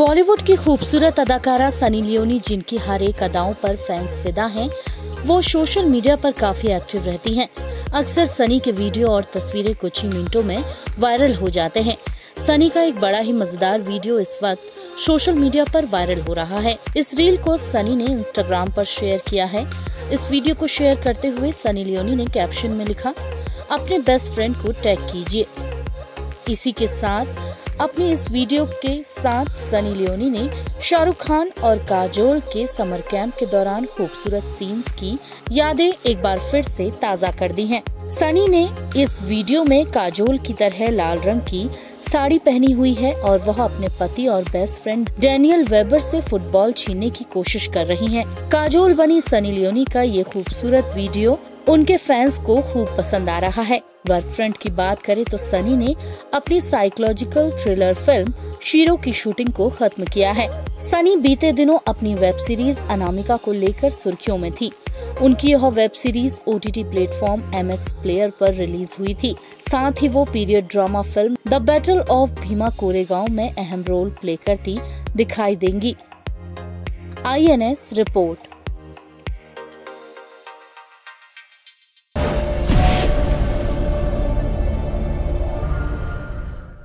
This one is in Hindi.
बॉलीवुड की खूबसूरत अदाकारा सनी लियोनी, जिनकी हर एक अदाओं पर फैंस फिदा हैं, वो सोशल मीडिया पर काफी एक्टिव रहती हैं। अक्सर सनी के वीडियो और तस्वीरें कुछ ही मिनटों में वायरल हो जाते हैं। सनी का एक बड़ा ही मजेदार वीडियो इस वक्त सोशल मीडिया पर वायरल हो रहा है। इस रील को सनी ने इंस्टाग्राम पर शेयर किया है। इस वीडियो को शेयर करते हुए सनी लियोनी ने कैप्शन में लिखा, अपने बेस्ट फ्रेंड को टैग कीजिए। इसी के साथ अपनी इस वीडियो के साथ सनी लियोनी ने शाहरुख खान और काजोल के समर कैंप के दौरान खूबसूरत सीन्स की यादें एक बार फिर से ताज़ा कर दी हैं। सनी ने इस वीडियो में काजोल की तरह लाल रंग की साड़ी पहनी हुई है और वह अपने पति और बेस्ट फ्रेंड डैनियल वेबर से फुटबॉल छीनने की कोशिश कर रही हैं। काजोल बनी सनी लियोनी का ये खूबसूरत वीडियो उनके फैंस को खूब पसंद आ रहा है। वर्क फ्रंट की बात करें तो सनी ने अपनी साइकोलॉजिकल थ्रिलर फिल्म शीरो की शूटिंग को खत्म किया है। सनी बीते दिनों अपनी वेब सीरीज अनामिका को लेकर सुर्खियों में थी। उनकी यह web series OTT platform MX player पर रिलीज हुई थी। साथ ही वो period drama film the battle of Bhima Koregaon में अहम रोल प्ले करती दिखाई देंगी। INS report.